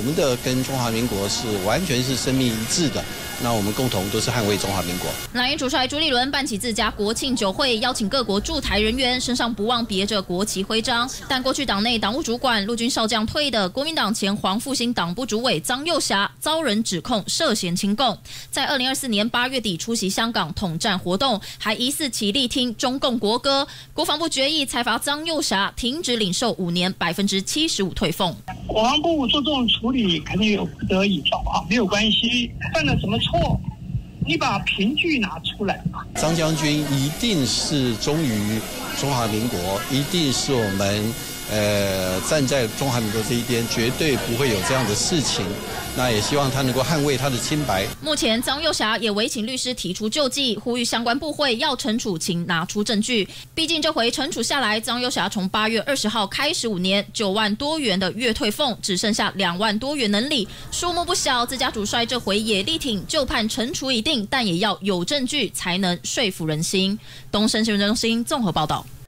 们的跟中华民国是完全是生命一致的。那我们共同都是捍卫中华民国。 蓝营主帅朱立伦办起自家国庆酒会，邀请各国驻台人员，身上不忘别着国旗徽章。但过去党内党务主管陆军少将退的国民党前黄复兴党部主委张幼霞，遭人指控涉嫌亲共。在2024年8月底出席香港统战活动，还疑似起立听中共国歌。国防部决议裁罚张幼霞停止领受5年75%退俸。 国防部做这种处理肯定有不得已状况，没有关系，犯了什么错，你把凭据拿出来。 张将军一定是忠于中华民国，一定是我们站在中华民国这一边，绝对不会有这样的事情。那也希望他能够捍卫他的清白。 目前张幼霞也委请律师提出救济，呼吁相关部会要惩处，请拿出证据。毕竟这回惩处下来，张幼霞从8月20号开始5年9万多元的月退俸，只剩下2万多元能领，数目不小。自家主帅这回也力挺，就判惩处已定，但也要有证据才能说服人心。东森新闻中心综合报道。